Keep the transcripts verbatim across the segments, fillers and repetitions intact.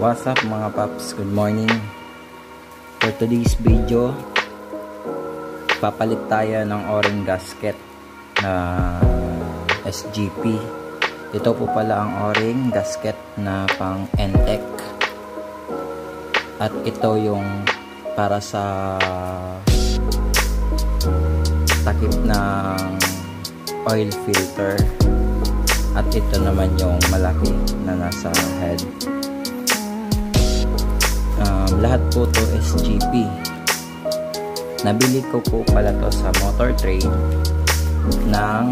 What's up mga paps? Good morning. For today's video, papalit tayo ng o-ring gasket na S G P. Ito po pala ang o-ring gasket na pang N T E C. At ito yung para sa takip ng oil filter. At ito naman yung malaki na nasa head. Um, lahat po to S G P. Nabili ko po pala to sa Motor Trade ng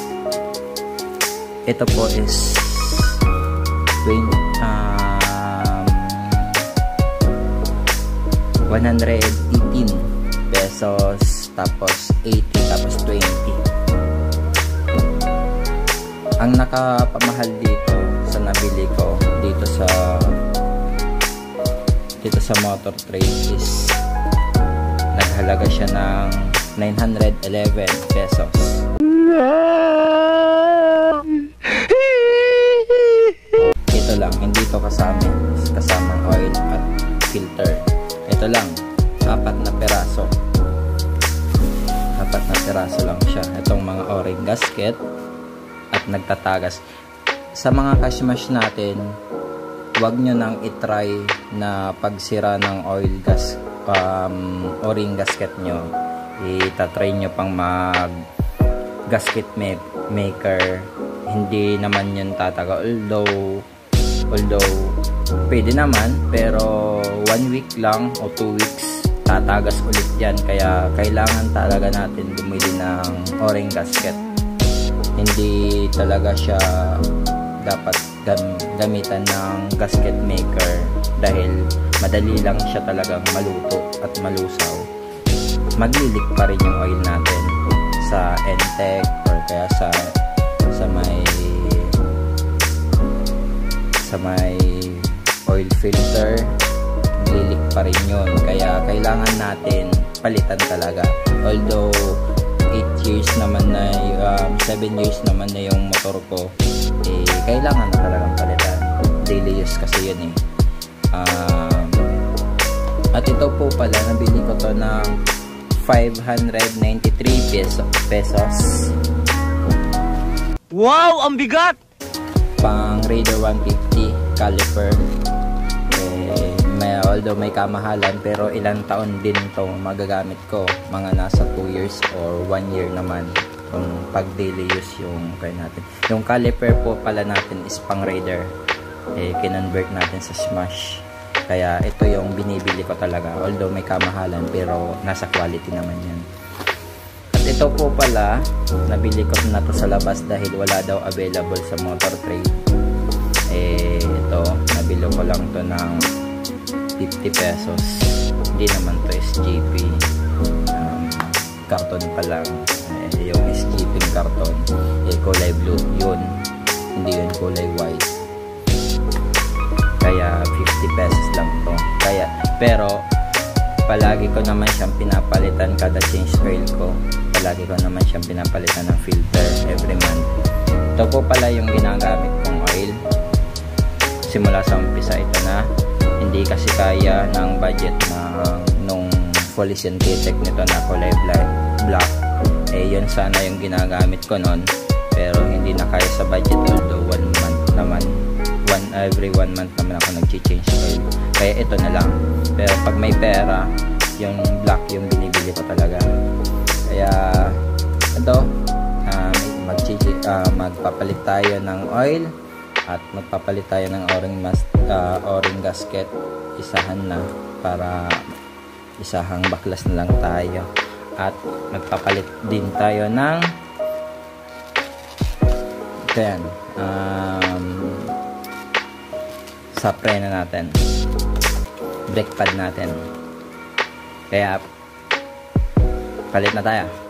ito po is twenty, um, one hundred eighteen pesos, tapos eighty, tapos twenty. Ang nakapamahal dito sa nabili ko dito sa dito sa Motor Trade is naghalaga siya ng nine hundred eleven pesos. Ito lang, hindi to kasama kasamang oil at filter. Ito lang, apat na peraso. Apat na peraso lang siya. Itong mga o-ring gasket at nagtatagas. Sa mga cashmash natin, wag nyo nang itry na pagsira ng oil gas um, o-ring gasket nyo, itatry nyo pang mag gasket maker. Hindi naman yun tataga, although although pwede naman, pero one week lang o two weeks tatagas ulit yan. Kaya kailangan talaga natin bumili ng o-ring gasket. Hindi talaga siya dapat gam gamitan ng gasket maker dahil madali lang siya talagang maluto at malusaw. Maglilik pa rin yung oil natin sa N T E C or kaya sa sa may sa may oil filter, maglilik pa rin yun. Kaya kailangan natin palitan talaga. Although eight years naman na um, seven years naman na yung motor ko, eh, kailangan na talagang palitan. Daily use kasi yun eh. Um, at ito po pala, nabili ko to ng five hundred ninety-three pesos. Wow! Ang bigat! Pang Raider one fifty caliper. Eh, may, although may kamahalan, pero ilang taon din to magagamit ko. Mga nasa two years or one year naman kung pag daily use yung kaya natin. Yung caliper po pala natin is pang Raider, eh kinonvert natin sa Smash. Kaya ito yung binibili ko talaga, although may kamahalan, pero nasa quality naman yan. At ito po pala, nabili ko na to sa labas dahil wala daw available sa Motor Trade. Eh ito, nabili ko lang to ng fifty pesos. Hindi naman to S G P, um, karton pa lang. Eh, yung S G P karton, eh kulay blue yun, hindi yun kulay white. Kaya fifty pesos lang to. Kaya, pero palagi ko naman siyang pinapalitan kada change oil ko. Palagi ko naman siyang pinapalitan ng filter every month. Ito po pala yung ginagamit kong oil. Simula sa umpisa ito na. Hindi kasi kaya ng budget na nung fully synthetic nito na kulay black. Eh yun sana yung ginagamit ko nun, pero hindi na kaya sa budget, although one month naman one, every one month naman ako nag-change oil. Kaya ito na lang. Pero pag may pera, yung black yung binibili ko talaga. Kaya ito, um, mag uh, magpapalit tayo ng oil at magpapalit tayo ng o-ring uh, o-ring gasket. Isahan na, para isahang baklas na lang tayo. At magpapalit din tayo ng then um, sa preno natin, brake pad natin. Kaya palit na tayo.